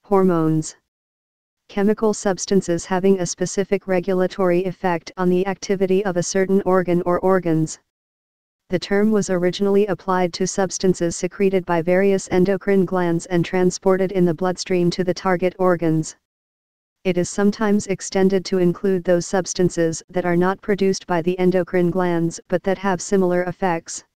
Hormones. Chemical substances having a specific regulatory effect on the activity of a certain organ or organs. The term was originally applied to substances secreted by various endocrine glands and transported in the bloodstream to the target organs. It is sometimes extended to include those substances that are not produced by the endocrine glands but that have similar effects.